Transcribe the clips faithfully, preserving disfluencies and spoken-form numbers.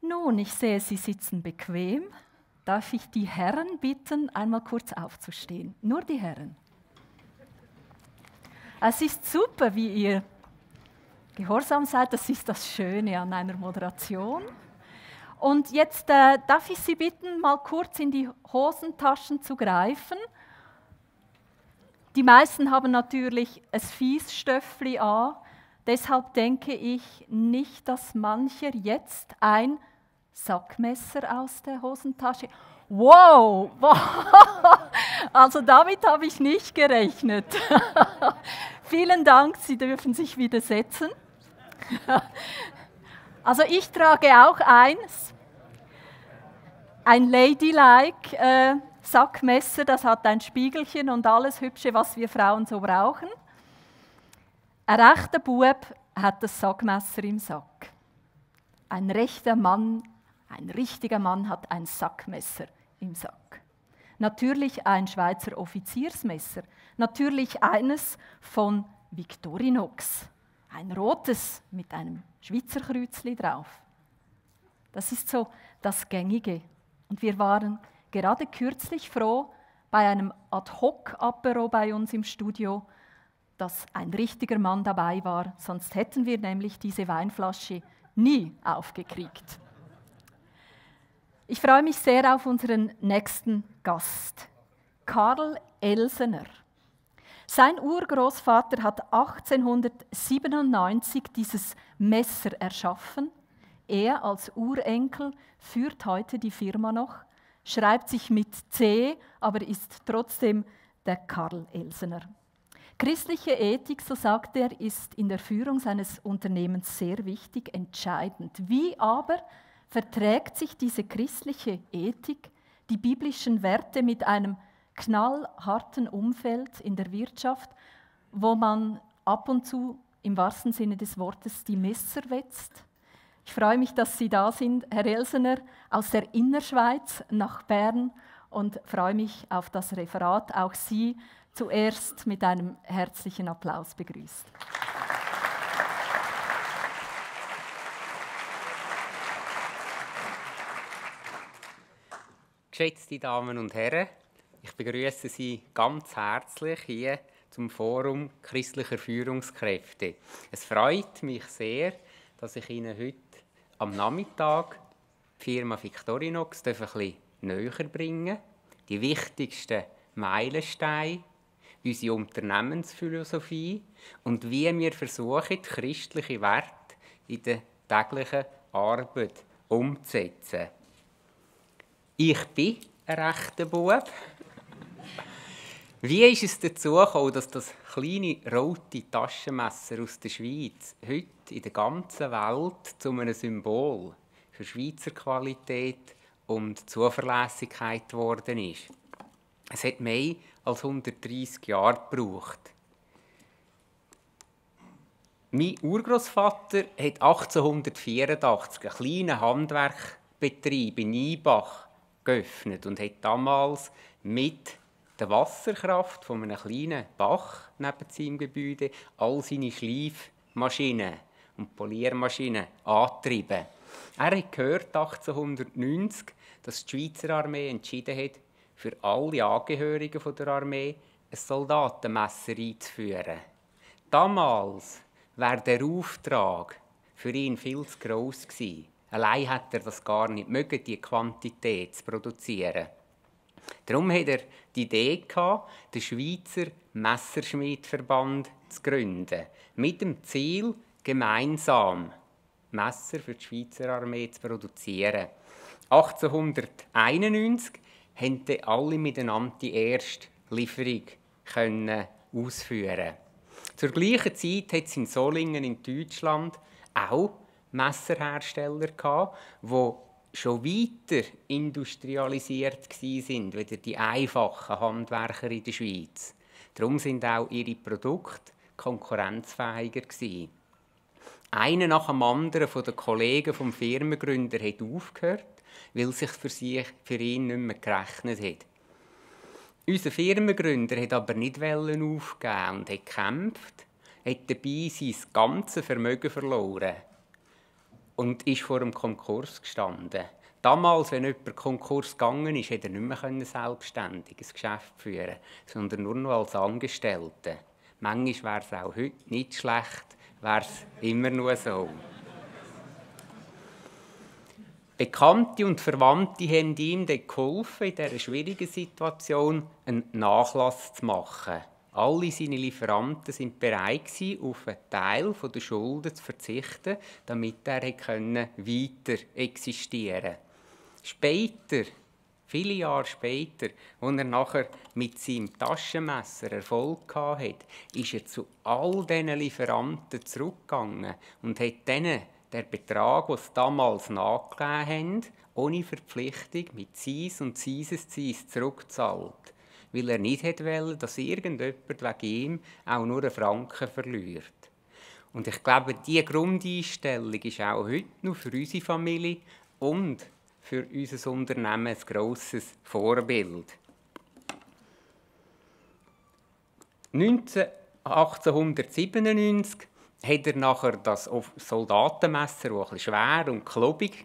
Nun, ich sehe, Sie sitzen bequem. Darf ich die Herren bitten, einmal kurz aufzustehen? Nur die Herren. Es ist super, wie ihr gehorsam seid. Das ist das Schöne an einer Moderation. Und jetzt äh, darf ich Sie bitten, mal kurz in die Hosentaschen zu greifen. Die meisten haben natürlich ein Fiesstöffli an. Deshalb denke ich nicht, dass mancher jetzt ein Sackmesser aus der Hosentasche. Wow! Also damit habe ich nicht gerechnet. Vielen Dank, Sie dürfen sich wieder setzen. Also ich trage auch eins, ein Ladylike äh, Sackmesser, das hat ein Spiegelchen und alles Hübsche, was wir Frauen so brauchen. Ein rechter Bub hat das Sackmesser im Sack. Ein rechter Mann, ein richtiger Mann hat ein Sackmesser im Sack. Natürlich ein Schweizer Offiziersmesser, natürlich eines von Victorinox, ein rotes mit einem Schweizer Kreuzli drauf. Das ist so das Gängige. Und wir waren gerade kürzlich froh, bei einem Ad-hoc-Apero bei uns im Studio, dass ein richtiger Mann dabei war, sonst hätten wir nämlich diese Weinflasche nie aufgekriegt. Ich freue mich sehr auf unseren nächsten Gast, Karl Elsener. Sein Urgroßvater hat achtzehnhundertsiebenundneunzig dieses Messer erschaffen. Er als Urenkel führt heute die Firma noch, schreibt sich mit C, aber ist trotzdem der Karl Elsener. Christliche Ethik, so sagt er, ist in der Führung seines Unternehmens sehr wichtig, entscheidend. Wie aber verträgt sich diese christliche Ethik, die biblischen Werte mit einem knallharten Umfeld in der Wirtschaft, wo man ab und zu im wahrsten Sinne des Wortes die Messer wetzt? Ich freue mich, dass Sie da sind, Herr Elsener, aus der Innerschweiz nach Bern und freue mich auf das Referat. Auch Sie zuerst mit einem herzlichen Applaus begrüßt. Geschätzte Damen und Herren, ich begrüße Sie ganz herzlich hier zum Forum christlicher Führungskräfte. Es freut mich sehr, dass ich Ihnen heute am Nachmittag die Firma Victorinox ein bisschen näher bringen darf, die wichtigsten Meilensteine, unsere Unternehmensphilosophie und wie wir versuchen, christliche Werte in der täglichen Arbeit umzusetzen. Ich bin ein rechter Bub. Wie ist es dazu gekommen, dass das kleine rote Taschenmesser aus der Schweiz heute in der ganzen Welt zu einem Symbol für Schweizer Qualität und Zuverlässigkeit geworden ist? Es hat mehr als hundertdreissig Jahre gebraucht. Mein Urgroßvater hat achtzehnhundertvierundachtzig einen kleinen Handwerkbetrieb in Nybach geöffnet und hat damals mit der Wasserkraft von einem kleinen Bach neben seinem Gebäude all seine Schleifmaschinen und Poliermaschinen angetrieben. Er hat gehört achtzehnhundertneunzig, dass die Schweizer Armee entschieden hat, für alle Angehörigen der Armee ein Soldatenmesser einzuführen. Damals wäre der Auftrag für ihn viel zu gross gewesen. Allein hätte er das gar nicht mögen, die Quantität zu produzieren. Darum hatte er die Idee gehabt, den Schweizer Messerschmiedverband zu gründen, mit dem Ziel, gemeinsam Messer für die Schweizer Armee zu produzieren. achtzehnhunderteinundneunzig konnten alle miteinander die erste Lieferung können ausführen. Zur gleichen Zeit hat es in Solingen in Deutschland auch Messerhersteller gehabt, die schon weiter industrialisiert waren, als die einfachen Handwerker in der Schweiz. Darum sind auch ihre Produkte konkurrenzfähiger gewesen. Einer nach dem anderen von den Kollegen vom Firmengründer hat aufgehört, weil es sich für, sich, für ihn nicht mehr gerechnet hat. Unser Firmengründer hat aber nicht aufgeben und hat gekämpft, hat dabei sein ganzes Vermögen verloren. und ist vor dem Konkurs gestanden. Damals, wenn jemand Konkurs gegangen ist, konnte er nicht mehr selbstständig ein Geschäft führen, sondern nur noch als Angestellter. Manchmal wäre es auch heute nicht schlecht, wäre es immer nur so. Bekannte und Verwandte haben ihm dann geholfen, in dieser schwierigen Situation einen Nachlass zu machen. Alle seine Lieferanten waren bereit, auf einen Teil der Schulden zu verzichten, damit er weiter existieren konnte. Später, viele Jahre später, als er nachher mit seinem Taschenmesser Erfolg hatte, ist er zu all diesen Lieferanten zurückgegangen und hat denen den Betrag, den sie damals nachgegeben haben, ohne Verpflichtung mit Zins und Zinseszins zurückgezahlt. Weil er nicht wollte, dass irgendjemand wegen ihm auch nur einen Franken verliert. Und ich glaube, diese Grundeinstellung ist auch heute noch für unsere Familie und für unser Unternehmen ein grosses Vorbild. achtzehnhundertsiebenundneunzig hat er nachher das Soldatenmesser, das etwas schwer und klobig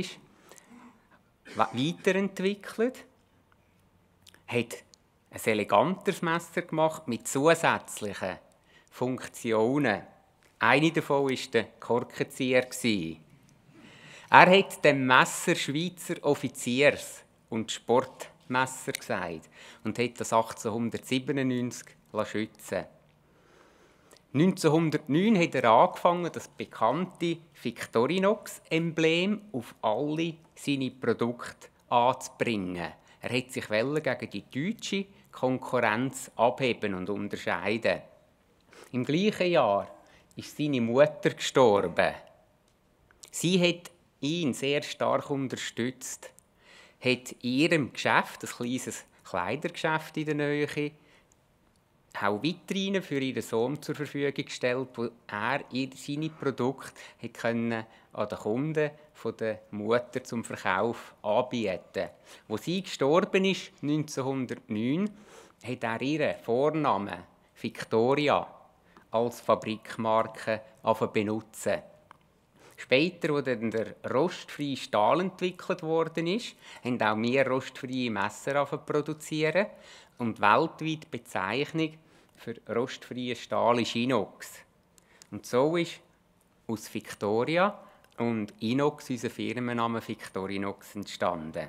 war, weiterentwickelt. Hat ein eleganteres Messer gemacht mit zusätzlichen Funktionen. Eine davon war der Korkenzieher. Er hat dem Messer Schweizer Offiziers- und Sportmesser gesagt und hat das achtzehnhundertsiebenundneunzig schützen. neunzehnhundertneun hat er angefangen, das bekannte Victorinox-Emblem auf alle seine Produkte anzubringen. Er hat sich gegen die deutsche Konkurrenz abheben und unterscheiden. Im gleichen Jahr ist seine Mutter gestorben. Sie hat ihn sehr stark unterstützt, hat in ihrem Geschäft, ein kleines Kleidergeschäft in der Nähe, auch Vitrinen für ihren Sohn zur Verfügung gestellt, wo er seine Produkte an den Kunden von der Mutter zum Verkauf anbieten. Als sie gestorben ist, neunzehnhundertneun, hat er ihren Vornamen Victoria als Fabrikmarke benutzen. Später, als dann der rostfreie Stahl entwickelt worden ist, haben auch wir rostfreie Messer produzieren. Und weltweit die Bezeichnung für rostfreien Stahl ist Inox. Und so ist aus Victoria und Inox unser Firmenname Victorinox entstanden.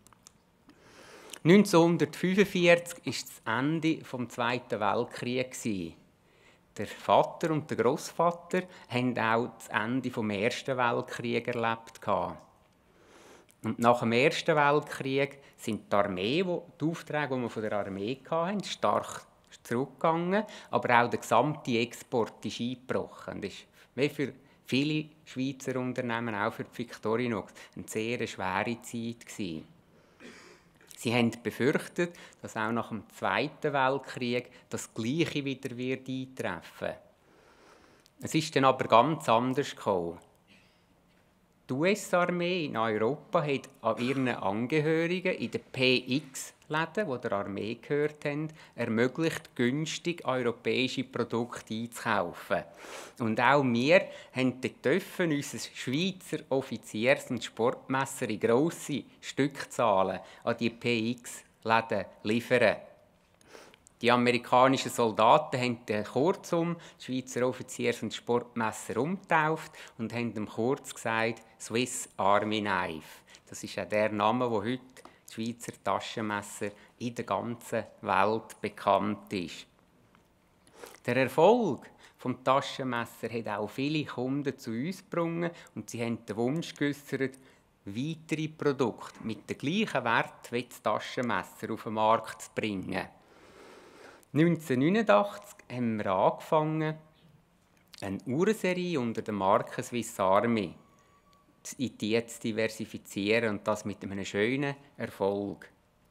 neunzehnhundertfünfundvierzig war das Ende des Zweiten Weltkriegs. Der Vater und der Grossvater haben auch das Ende des Ersten Weltkriegs erlebt. Und nach dem Ersten Weltkrieg sind die Armee, die Aufträge, die wir von der Armee hatten, stark zurückgegangen, aber auch der gesamte Export ist eingebrochen. Das war wie für viele Schweizer Unternehmen, auch für die Victorinox, eine sehr schwere Zeit gewesen. Sie haben befürchtet, dass auch nach dem Zweiten Weltkrieg das Gleiche wieder wird eintreffen. Es ist dann aber ganz anders gekommen. Die U S-Armee in Europa hat an ihren Angehörigen in den P X-Läden, die der Armee gehört haben, ermöglicht, günstig europäische Produkte einzukaufen. Und auch wir dürfen unser Schweizer Offiziers- und Sportmesser in grosse Stückzahlen an die P X-Läden liefern. Die amerikanischen Soldaten haben kurzum das Schweizer Offiziers- und Sportmesser umgetauft und haben ihm kurz gesagt Swiss Army Knife. Das ist auch der Name, wo heute das Schweizer Taschenmesser in der ganzen Welt bekannt ist. Der Erfolg des Taschenmessers hat auch viele Kunden zu uns gebracht und sie haben den Wunsch geäußert, weitere Produkte mit dem gleichen Wert wie das Taschenmesser auf den Markt zu bringen. neunzehnhundertneunundachtzig haben wir angefangen, eine Uhrenserie unter der Marke Swiss Army in die zu diversifizieren und das mit einem schönen Erfolg.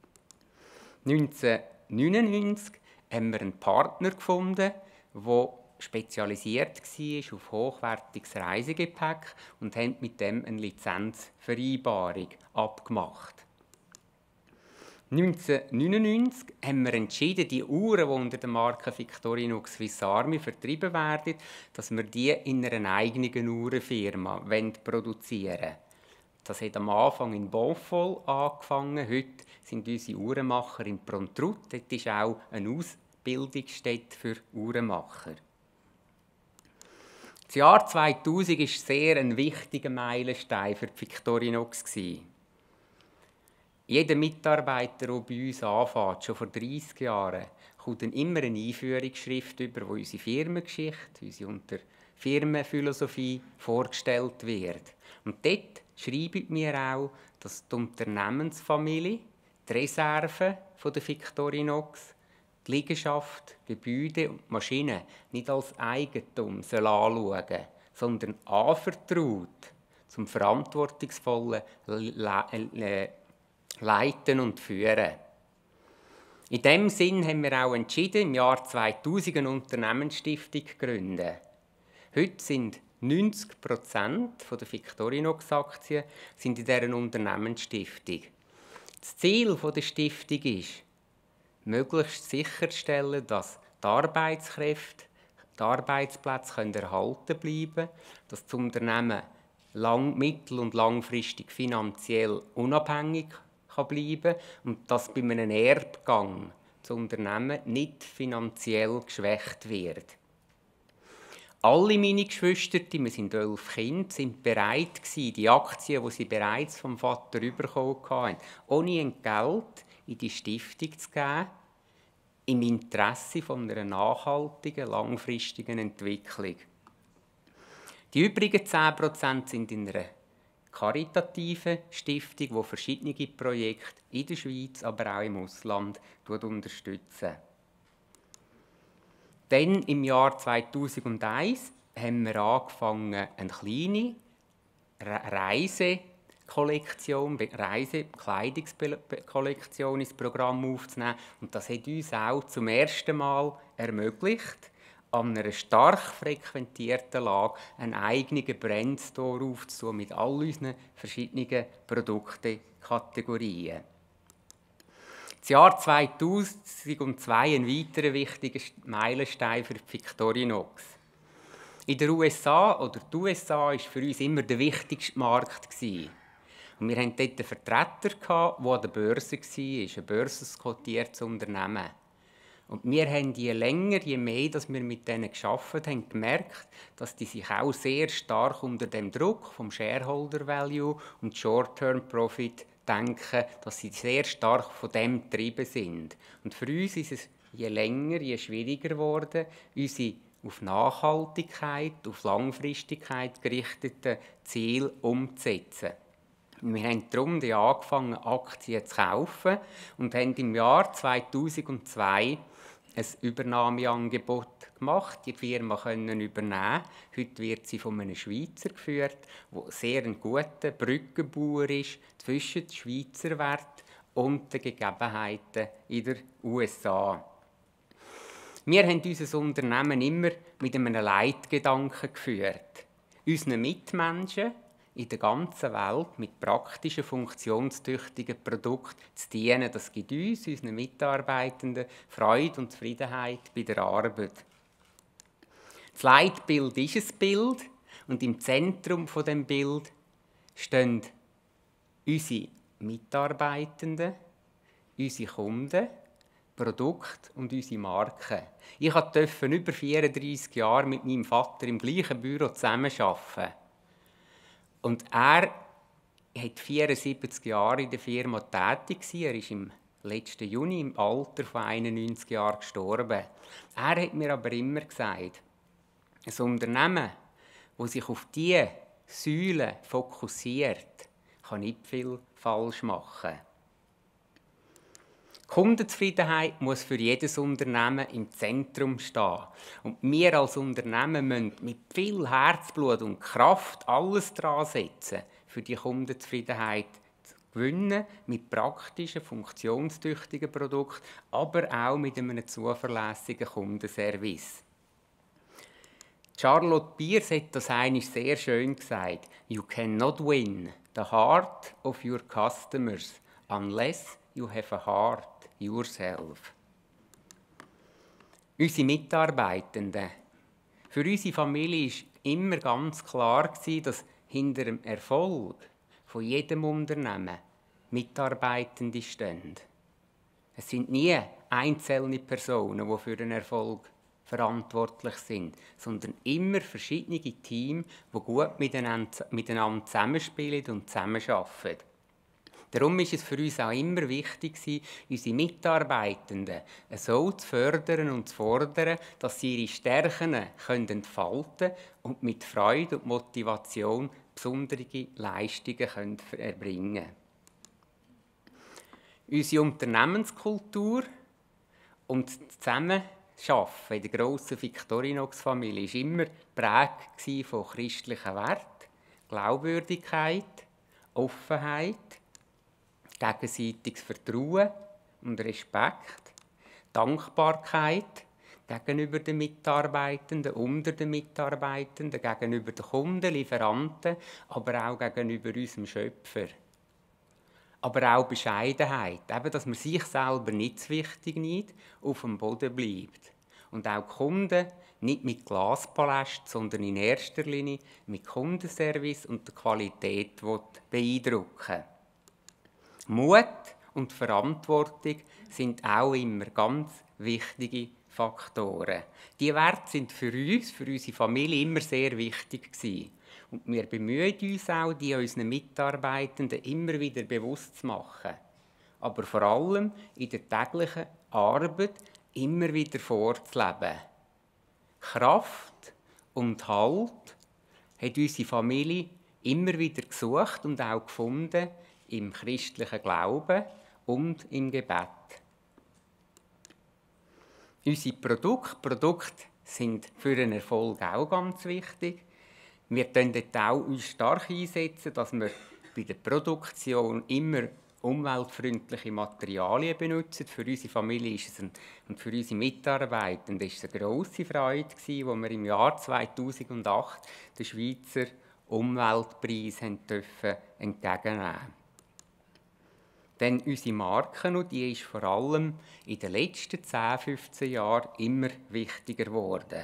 neunzehnhundertneunundneunzig haben wir einen Partner gefunden, der spezialisiert war auf hochwertiges Reisegepäck und haben mit dem eine Lizenzvereinbarung abgemacht. neunzehnhundertneunundneunzig haben wir entschieden, die Uhren, die unter der Marke Victorinox Swiss Army vertrieben werden, dass wir die in einer eigenen Uhrenfirma produzieren wollen. Das hat am Anfang in Bonfol angefangen. Heute sind unsere Uhrenmacher in Prontrut. Dort ist auch eine Ausbildungsstätte für Uhrenmacher. Das Jahr zweitausend war sehr ein wichtiger Meilenstein für die Victorinox. Jeder Mitarbeiter, der bei uns anfängt, schon vor dreissig Jahren, kommt dann immer eine Einführungsschrift über, wo unsere Firmengeschichte, unsere Unter Firmenphilosophie vorgestellt wird. Und dort schreiben wir auch, dass die Unternehmensfamilie, die Reserven der Victorinox, die Liegenschaft, Gebäude und Maschinen nicht als Eigentum anschauen sollen, sondern anvertraut zum verantwortungsvollen Le Leiten und Führen. In diesem Sinn haben wir auch entschieden, im Jahr zweitausend eine Unternehmensstiftung zu gründen. Heute sind neunzig Prozent der Victorinox-Aktien in dieser Unternehmensstiftung. Das Ziel der Stiftung ist, möglichst sicherzustellen, dass die Arbeitskräfte, die Arbeitsplätze erhalten bleiben können, dass das Unternehmen lang-, mittel- und langfristig finanziell unabhängig bleiben kann und dass bei einem Erbgang das Unternehmen nicht finanziell geschwächt wird. Alle meine Geschwister, wir sind elf Kinder, sind bereit gewesen, die Aktien, die sie bereits vom Vater bekommen hatten, ohne Entgelt in die Stiftung zu geben, im Interesse von einer nachhaltigen, langfristigen Entwicklung. Die übrigen zehn Prozent sind in einer karitativen Stiftung, die verschiedene Projekte in der Schweiz, aber auch im Ausland unterstützen. Dann im Jahr zweitausendeins haben wir angefangen, eine kleine Reisekollektion, Reisekleidungskollektion ins Programm aufzunehmen. Und das hat uns auch zum ersten Mal ermöglicht, an einer stark frequentierten Lage einen eigenen Brandstore aufzutun mit all unseren verschiedenen Produktkategorien. Das Jahr zweitausendzwei ein weiterer wichtiger Meilenstein für die Victorinox. In den U S A, oder die U S A war für uns immer der wichtigste Markt. Und wir hatten dort einen Vertreter, der an der Börse war, ein börsenkotiertes Unternehmen. Und wir haben je länger, je mehr, dass wir mit denen gearbeitet haben, gemerkt, dass die sich auch sehr stark unter dem Druck vom Shareholder Value und Short-Term Profit denken, dass sie sehr stark von dem getrieben sind. Und für uns ist es je länger, je schwieriger geworden, unsere auf Nachhaltigkeit, auf Langfristigkeit gerichteten Ziele umzusetzen. Wir haben darum angefangen, Aktien zu kaufen und haben im Jahr zweitausendzwei ein Übernahmeangebot gemacht, die Firma können übernehmen. Heute wird sie von einem Schweizer geführt, der sehr ein guter Brückenbauer ist zwischen dem Schweizer Wert und den Gegebenheiten in den U S A. Wir haben unser Unternehmen immer mit einem Leitgedanken geführt. Unseren Mitmenschen in der ganzen Welt mit praktischen, funktionstüchtigen Produkten zu dienen. Das gibt uns, unseren Mitarbeitenden, Freude und Zufriedenheit bei der Arbeit. Das Leitbild ist ein Bild und im Zentrum von dem Bild stehen unsere Mitarbeitenden, unsere Kunden, Produkte und unsere Marken. Ich durfte über vierunddreissig Jahre mit meinem Vater im gleichen Büro zusammenarbeiten. Und er war vierundsiebzig Jahre in der Firma tätig. Er ist im letzten Juni im Alter von einundneunzig Jahren gestorben. Er hat mir aber immer gesagt, ein Unternehmen, das sich auf diese Säulen fokussiert, kann nicht viel falsch machen. Die Kundenzufriedenheit muss für jedes Unternehmen im Zentrum stehen. Und wir als Unternehmen müssen mit viel Herzblut und Kraft alles daran setzen, für die Kundenzufriedenheit zu gewinnen, mit praktischen, funktionstüchtigen Produkten, aber auch mit einem zuverlässigen Kundenservice. Charlotte Beers hat das einmal sehr schön gesagt. You cannot win the heart of your customers unless you have a heart yourself. Unsere Mitarbeitenden. Für unsere Familie war immer ganz klar, dass hinter dem Erfolg von jedem Unternehmen Mitarbeitende stehen. Es sind nie einzelne Personen, die für den Erfolg verantwortlich sind, sondern immer verschiedene Teams, die gut miteinander, miteinander zusammenspielen und zusammenarbeiten. Darum ist es für uns auch immer wichtig, unsere Mitarbeitenden so zu fördern und zu fordern, dass sie ihre Stärken entfalten können und mit Freude und Motivation besondere Leistungen erbringen können. Unsere Unternehmenskultur und das Zusammenarbeiten in der grossen Victorinox-Familie war immer geprägt von christlichen Werten, Glaubwürdigkeit, Offenheit, gegenseitiges Vertrauen und Respekt, Dankbarkeit gegenüber den Mitarbeitenden, unter den Mitarbeitenden, gegenüber den Kunden, Lieferanten, aber auch gegenüber unserem Schöpfer. Aber auch Bescheidenheit, eben, dass man sich selber nicht zu wichtig nimmt, auf dem Boden bleibt. Und auch die Kunden nicht mit Glaspalästen, sondern in erster Linie mit Kundenservice und der Qualität beeindrucken. Mut und Verantwortung sind auch immer ganz wichtige Faktoren. Diese Werte sind für uns, für unsere Familie immer sehr wichtig gewesen. Und wir bemühen uns auch, die unseren Mitarbeitenden immer wieder bewusst zu machen. Aber vor allem in der täglichen Arbeit immer wieder vorzuleben. Kraft und Halt hat unsere Familie immer wieder gesucht und auch gefunden im christlichen Glauben und im Gebet. Unsere Produkte, Produkte sind für den Erfolg auch ganz wichtig. Wir können dort auch uns stark einsetzen, dass wir bei der Produktion immer umweltfreundliche Materialien benutzen. Für unsere Familie ist es ein, und für unsere Mitarbeiter ist es eine grosse Freude gewesen, wo wir im Jahr zweitausendacht den Schweizer Umweltpreis dürfen entgegennehmen. Denn unsere Marke, die ist vor allem in den letzten zehn, fünfzehn Jahren immer wichtiger geworden.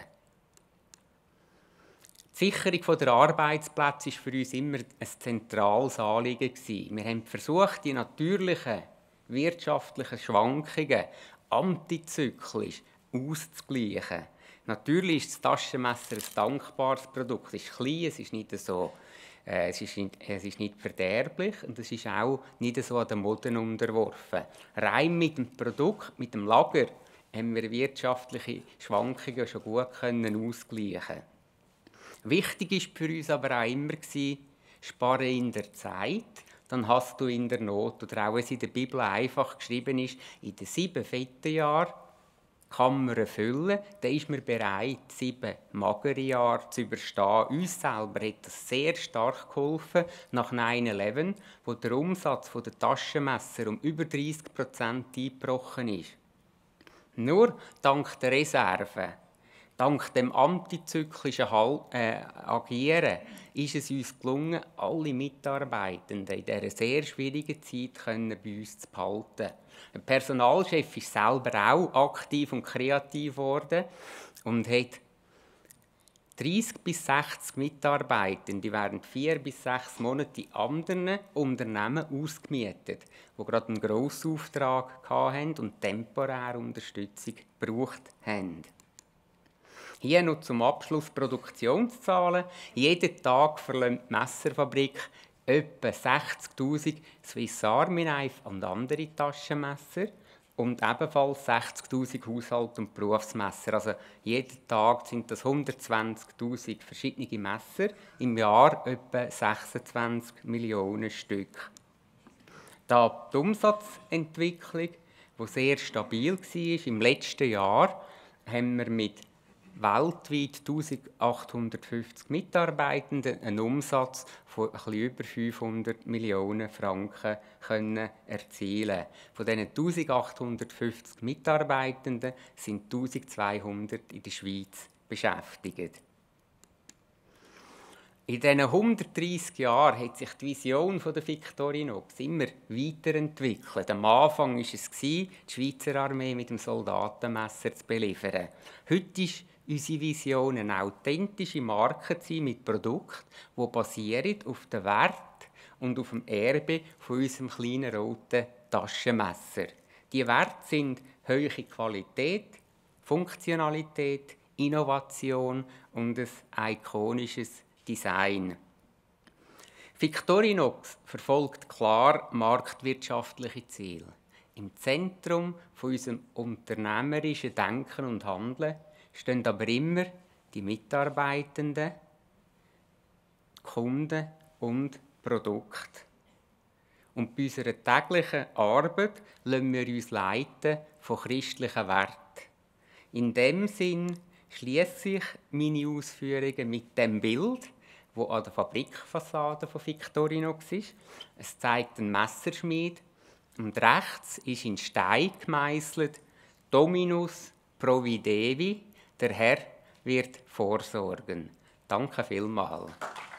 Die Sicherung der Arbeitsplätze war für uns immer ein zentrales Anliegen. Wir haben versucht, die natürlichen wirtschaftlichen Schwankungen antizyklisch auszugleichen. Natürlich ist das Taschenmesser ein dankbares Produkt. Es ist klein, es ist nicht so, äh, es ist nicht, es ist nicht verderblich und es ist auch nicht so an den Moden unterworfen. Rein mit dem Produkt, mit dem Lager, haben wir wirtschaftliche Schwankungen schon gut können ausgleichen. Wichtig war für uns aber auch immer, spare in der Zeit, dann hast du in der Not. Oder auch, wenn es in der Bibel einfach geschrieben ist, in den sieben fetten Jahren kann man erfüllen, dann ist man bereit, sieben magere Jahre zu überstehen. Uns selber hat das sehr stark geholfen nach neun elf, wo der Umsatz der Taschenmesser um über dreißig Prozent eingebrochen ist. Nur dank der Reserve, dank dem antizyklischen äh, Agieren ist es uns gelungen, alle Mitarbeitenden in dieser sehr schwierigen Zeit können bei uns zu behalten. Der Personalchef ist selber auch aktiv und kreativ geworden und hat dreißig bis sechzig Mitarbeitende während vier bis sechs Monate in anderen Unternehmen ausgemietet, die gerade einen grossen Auftrag hatten und temporär Unterstützung gebraucht haben. Hier noch zum Abschluss Produktionszahlen. Jeden Tag verlässt die Messerfabrik etwa sechzigtausend Swiss Army Knife und andere Taschenmesser und ebenfalls sechzigtausend Haushalt- und Berufsmesser. Also jeden Tag sind das hundertzwanzigtausend verschiedene Messer, im Jahr etwa sechsundzwanzig Millionen Stück. Da die Umsatzentwicklung, die sehr stabil war, im letzten Jahr haben wir mit weltweit eintausendachthundertfünfzig Mitarbeitenden einen Umsatz von etwas über fünfhundert Millionen Franken können erzielen. Von diesen eintausendachthundertfünfzig Mitarbeitenden sind eintausendzweihundert in der Schweiz beschäftigt. In diesen hundertdreissig Jahren hat sich die Vision der Victorinox immer weiterentwickelt. Am Anfang war es, die Schweizer Armee mit dem Soldatenmesser zu beliefern. Heute ist unsere Vision, eine authentische Marke zu sein mit Produkten, die basieren auf den Wert und auf dem Erbe von unserem kleinen roten Taschenmesser. Die Werte sind hohe Qualität, Funktionalität, Innovation und ein ikonisches Design. Victorinox verfolgt klar marktwirtschaftliche Ziele. Im Zentrum von unserem unternehmerischen Denken und Handeln stehen aber immer die Mitarbeitenden, die Kunden und Produkte. Und bei unserer täglichen Arbeit lassen wir uns leiten von christlichen Werten. In dem Sinn schließe ich meine Ausführungen mit dem Bild, das an der Fabrikfassade von Victorinox ist. Es zeigt einen Messerschmied und rechts ist in Stein gemeißelt Dominus Providevi, der Herr wird vorsorgen. Danke vielmals.